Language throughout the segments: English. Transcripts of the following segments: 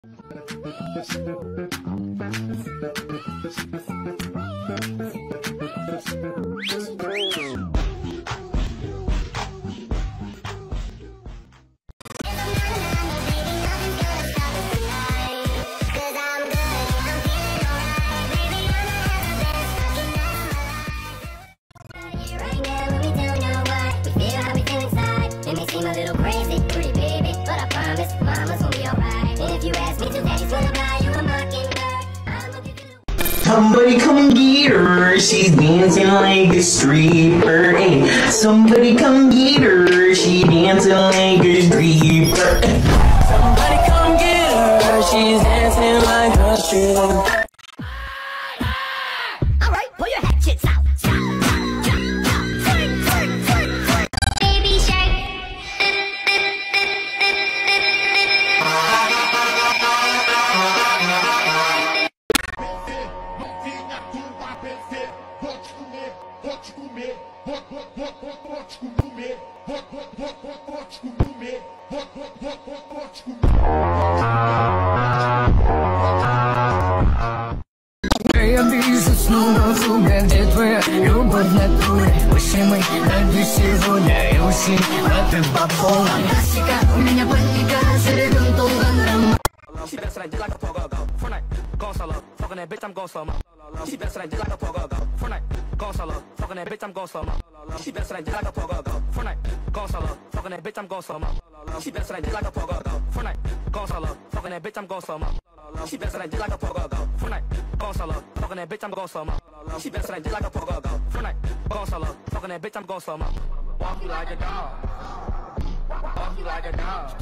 Somebody come get her, she's dancing like a stripper. Hey, somebody come get her, she's dancing like a stripper. Somebody come get her, she's dancing like a stripper. Alright, pull your hatchets out. Baby shark. Я вижу снова в тебя, где твоя любовь в натуре. Выше мы найду сегодня и ушли в ты по полной. Классика, у меня паника, живем долго. She best like like a pogo go. Fortnite, gon' solo. Fucking that bitch, I'm gon' slow mo. She best like like a pogo go. Fortnite, gon' solo. Fucking that bitch, I'm gon' slow mo. She best like like a pogo go. Fortnite, gon' solo. Fucking that bitch, I'm gon' slow mo. She best like like a pogo go. Fortnite, gon' solo. Fucking that bitch, I'm gon' slow mo. She best like like a pogo go. Fortnite, gon' solo. Fucking that bitch, I'm gon' slow mo. She best like like a pogo go. Fortnite, gon' solo. Fucking that bitch, I'm gon' slow mo. Walk you like a dog. Walk you like a dog.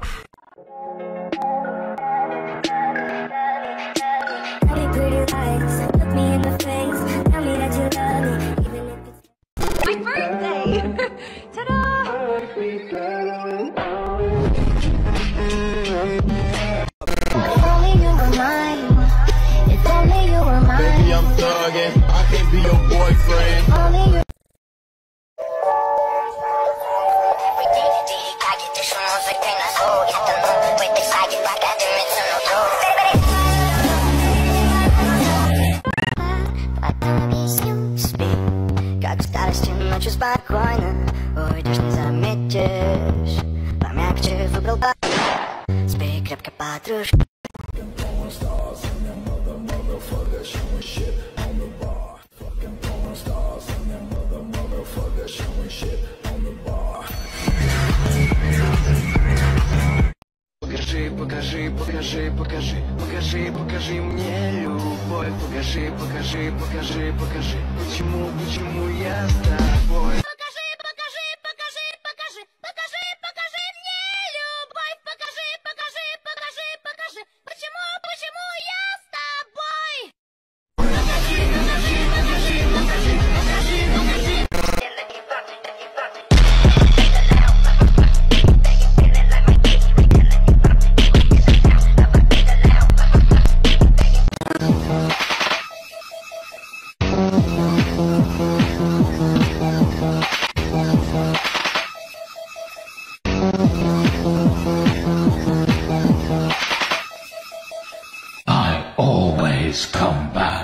Tell me pretty lies, look me in the face, tell me that you love me, even if it's my birthday! Ta-da! If only you were mine, if only you were mine. Baby, I'm thugging, I can't be your boyfriend. If only you Как в старости ночью спокойно уйдешь, не заметишь. Помягче выбрал бы. Спи крепко, подружка. Покажи, покажи, покажи, покажи, покажи, покажи мне любовь. Покажи, покажи, покажи, покажи, почему я с тобой. Покажи, покажи, покажи, покажи, покажи, покажи мне любовь. Покажи, покажи, покажи, покажи, почему я с тобой. Покажи, покажи, покажи, покажи, покажи, покажи. I always come back.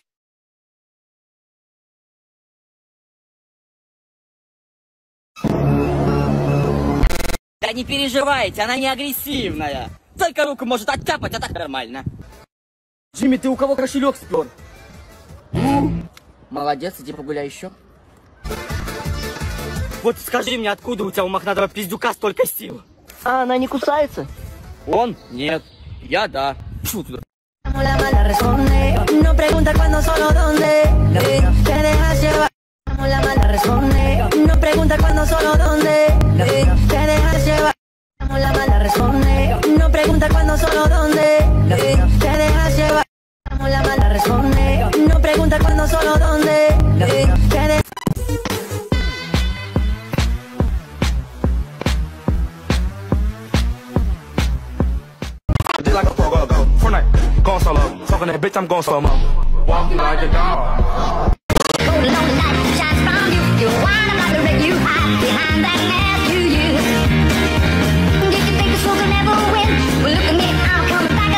Да не переживайте, она не агрессивная. Только руку может оттяпать, а так нормально. Джимми, ты у кого кошелек спер? Молодец, иди погуляй еще. Вот скажи мне, откуда у тебя у мохнатого пиздюка столько сил? А она не кусается? Он? Нет. Я да. Фу туда. La mala responde, no pregunta cuándo, solo dónde. Te dejas llevar. La mala responde, no pregunta cuándo, solo dónde. Te dejas llevar. La mala responde, no pregunta cuándo, solo dónde. Te dejas llevar. La mala responde, no pregunta cuándo, solo dónde. Te dejas. Like a pogo go. Fortnite, gon' solo. Fucking that bitch, I'm gon' slow mo. Walk you like a dog. Golden light shines from you. You wanna moderate, you hide behind that mask. You can think the soul will never win. Well, look at me, I'm coming back.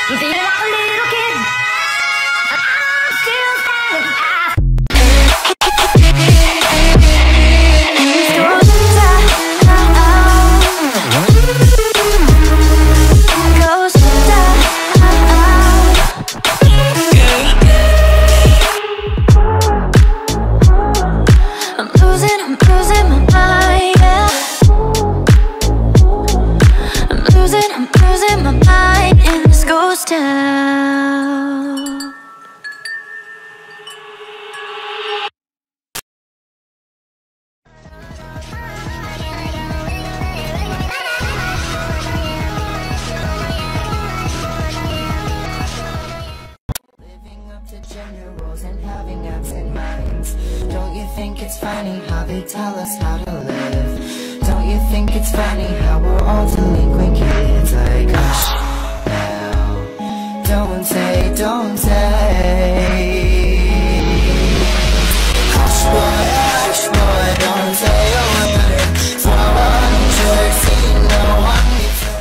You think that I'm a little kid? I'm still standing. I'm losing my mind, yeah. I'm losing my mind in this ghost town. Living up to gender roles and having absent minds. Don't you think it's funny how they tell us how to live? Don't you think it's funny how we're all delinquent kids? Like, hush now, don't say, don't say. Hush boy, don't say a word. Swallow the jerk, see no one needs to.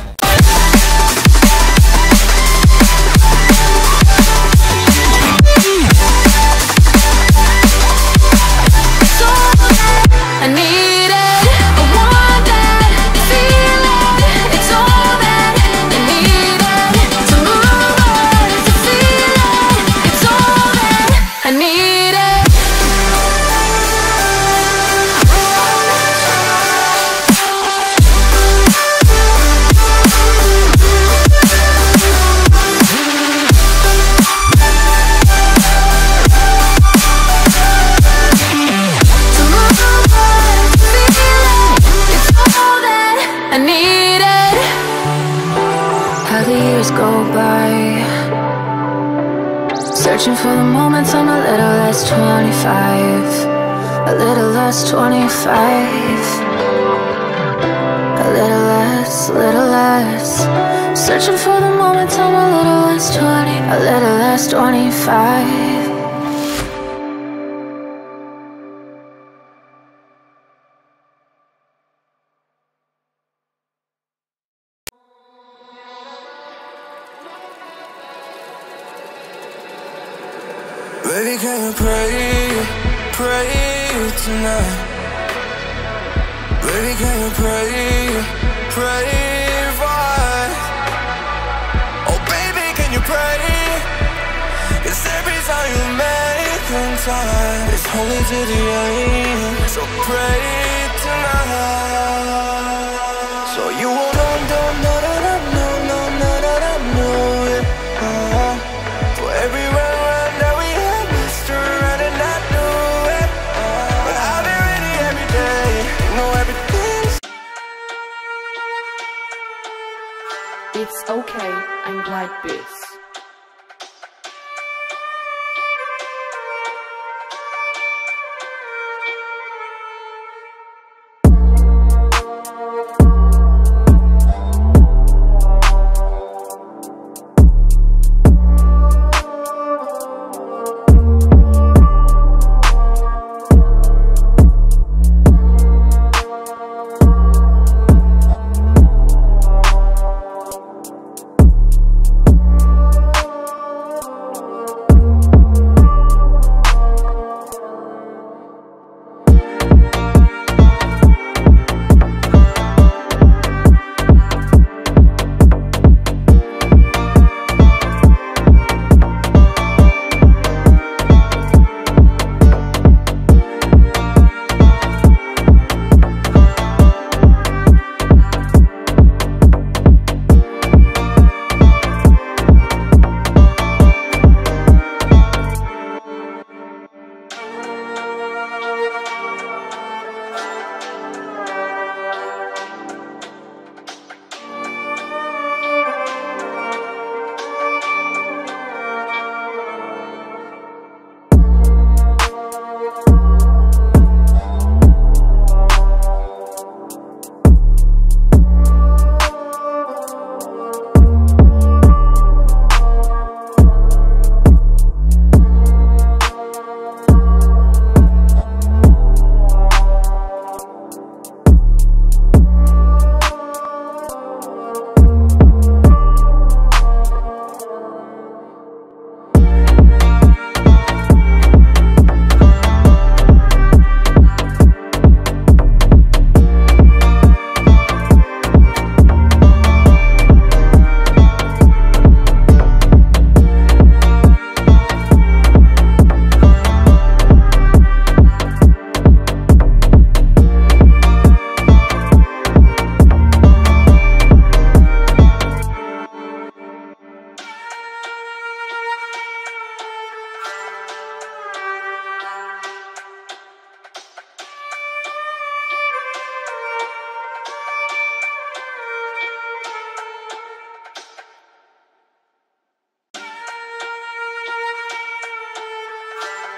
I need it, I want that feeling. It's all that I need it to move on, to feel it. It's all that I need it. To move on, to feel it. It's all that I needed. How the years go by, searching for the moments I'm a little less 25, a little less 25, a little less, searching for the moments I'm a little less 20, a little less 25. Baby, can you pray tonight? Baby, can you pray for us? Oh, baby, can you pray? 'Cause every time you make time, it's only to the end. So pray tonight. So you won't know, for every run that we had, Mr. Right, and I knew it. But I'll be ready every day. You know everything's. It's okay, I'm like this.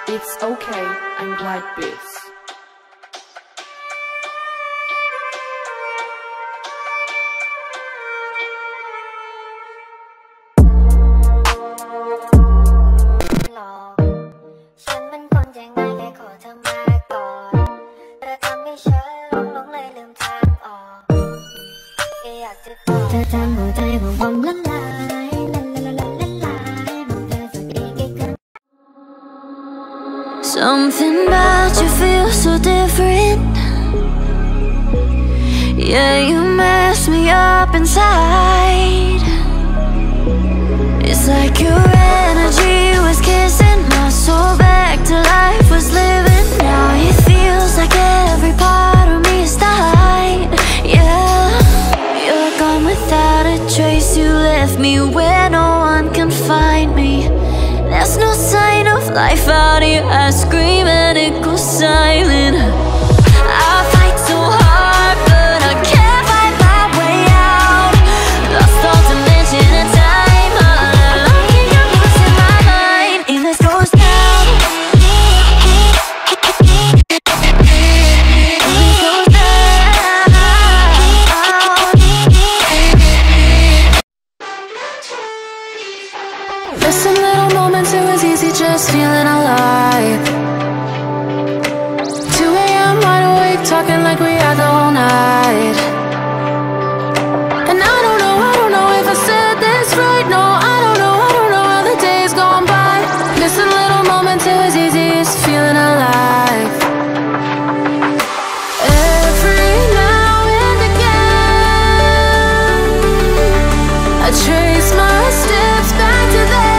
It's okay, I'm glad beats. Something about you feels so different. Yeah, you mess me up inside. It's like your energy was kissing my soul back to life, was living. Now it feels like every part of me is died. Yeah, you're gone without a trace. You left me where no one can find me. There's no sign of life out here. I scream and it goes silent. I fight so hard, but I can't find my way out. Lost all dimension and time. I'm looking at what's in my mind. And this goes down. Missing little moments, it was easy just feeling alive. 2 a.m. wide awake, talking like we had the whole night. And I don't know if I said this right. No, I don't know how the days gone by. Missing little moments, it was easy just feeling alive. Every now and again, I trace my steps back to then.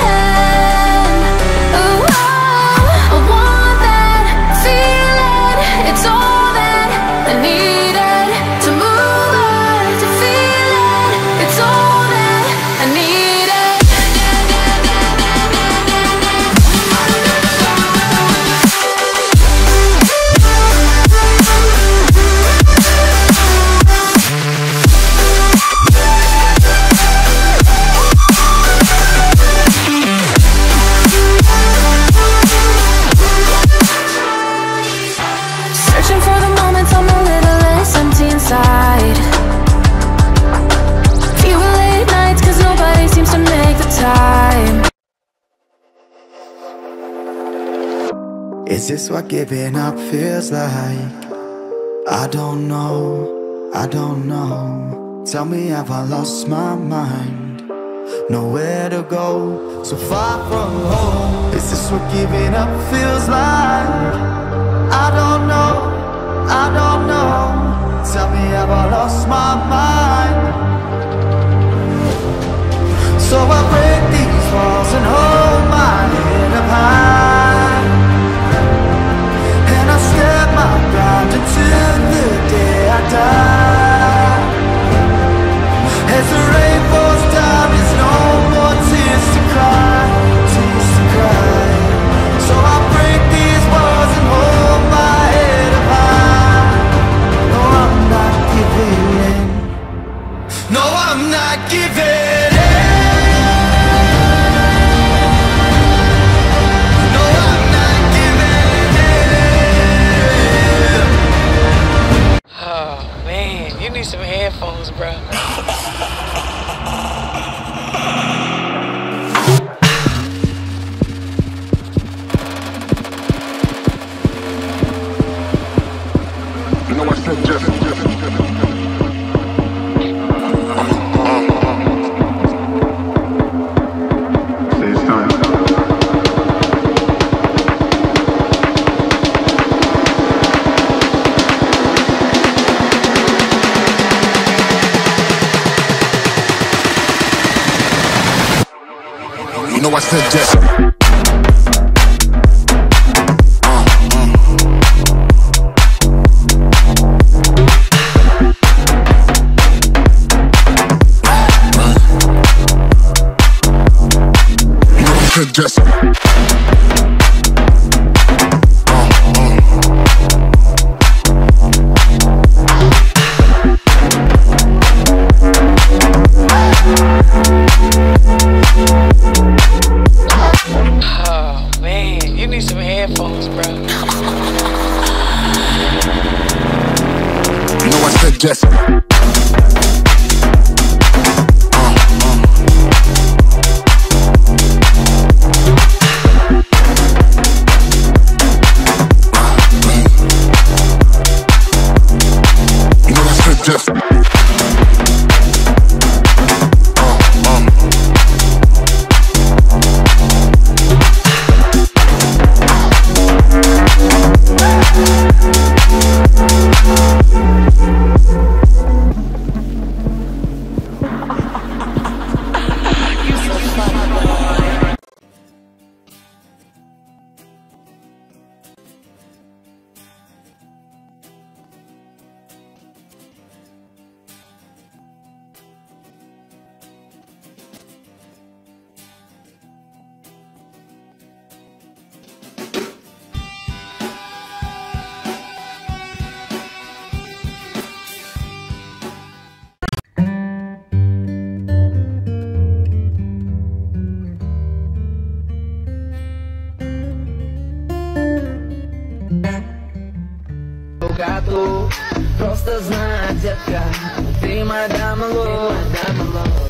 Is this what giving up feels like? I don't know, I don't know. Tell me, have I lost my mind? Nowhere to go, so far from home. Is this what giving up feels like? I don't know, I don't know. Tell me, have I lost my mind? So I break these walls and hold my head up high, and I step my ground until the day I die. As the rain falls down, there's no more tears to cry, tears to cry. So I break these walls and hold my head up high. No, I'm not giving in. No, I'm not giving in. No, I'm not giving in. Oh man, you need some headphones, bro. You know I said Jeff. Say it's time. You know I said Jeff. Just Oh man, you need some Jesse. Просто знай, детка, ты моя дама,